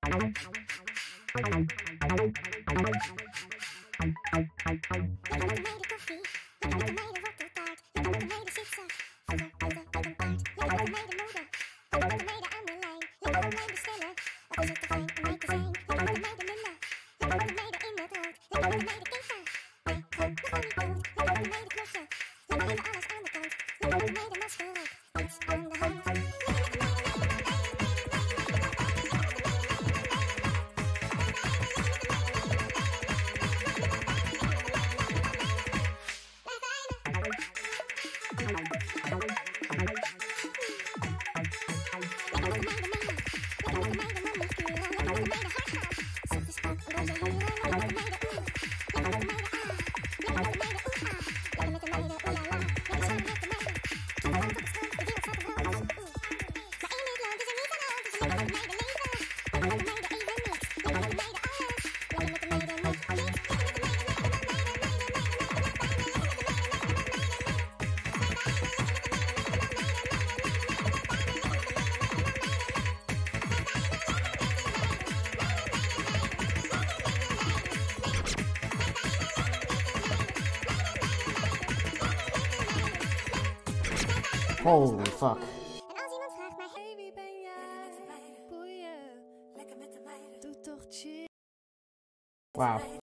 Holy fuck. En als iemand vraagt mij, hey, wie ben jij? Boeien, lekker met de meiden, doe toch chill. Wauw.